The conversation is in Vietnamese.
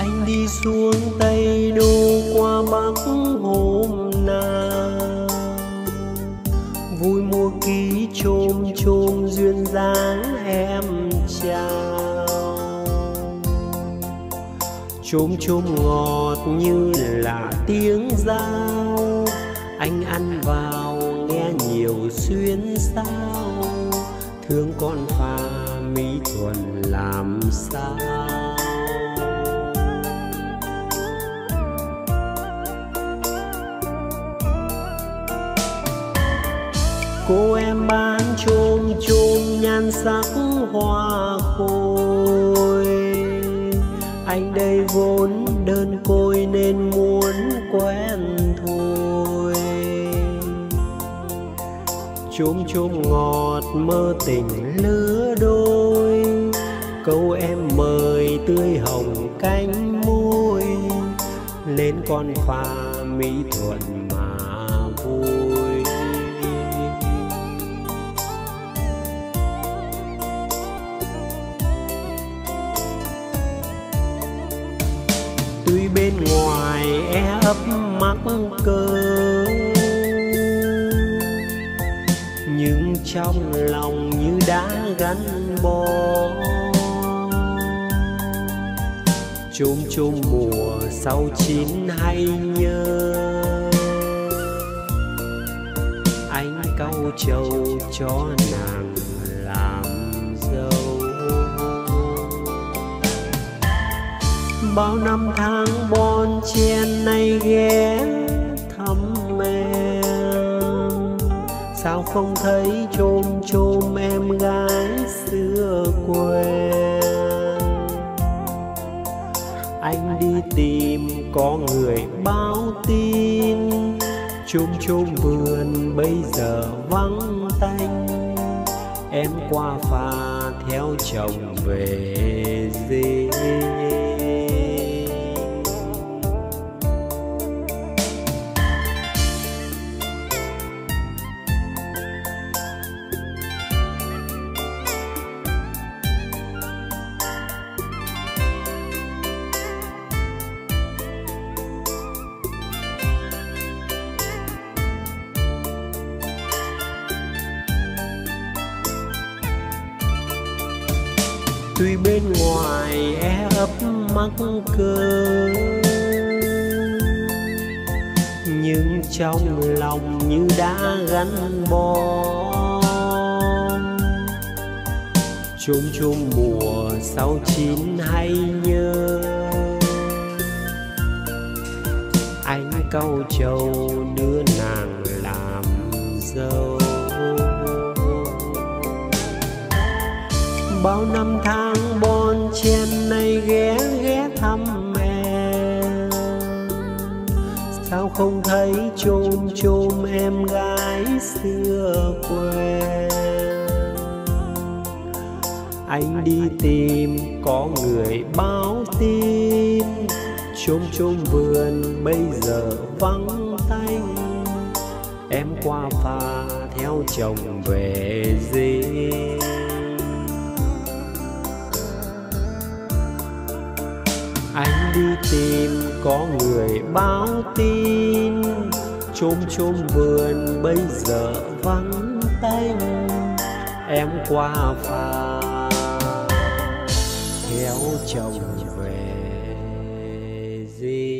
Anh đi xuống Tây Đô qua Bắc hôm nào, vui mua ký chôm chôm duyên dáng em chào. Chôm chôm ngọt như là tiếng dao, anh ăn vào nghe nhiều xuyên sao. Thương con Phà Mỹ Thuận làm sao. Cô em bán chôm chôm nhan sắc hoa khôi, anh đây vốn đơn côi nên muốn quen thôi. Chôm chôm ngọt mơ tình lứa đôi, câu em mời tươi hồng cánh môi, lên con Phà Mỹ Thuận mà vui. Tuy bên ngoài e ấp mắc cỡ, nhưng trong lòng như đã gắn bó. Chôm chôm mùa sau chín hay nhớ, anh cau trầu cho nàng làm dâu. Bao năm tháng bon chen nay ghé thăm em, sao không thấy chôm chôm em gái xưa quen. Anh đi tìm có người báo tin, chôm chôm vườn bây giờ vắng tanh. Em qua Phà theo chồng về dê. Tuy bên ngoài e ấp mắc cỡ, nhưng trong lòng như đã gắn bó. Chôm chôm mùa sau chín hay nhớ, anh cau trầu đưa nàng làm dâu. Bao năm tháng bon chen nay ghé thăm em, sao không thấy chôm chôm em gái xưa quen. Anh đi tìm có người báo tin, chôm chôm vườn bây giờ vắng tanh. Em qua Phà theo chồng về dê. Anh đi tìm có người báo tin, chôm chôm vườn bây giờ vắng tanh. Em qua Phà theo chồng về dê.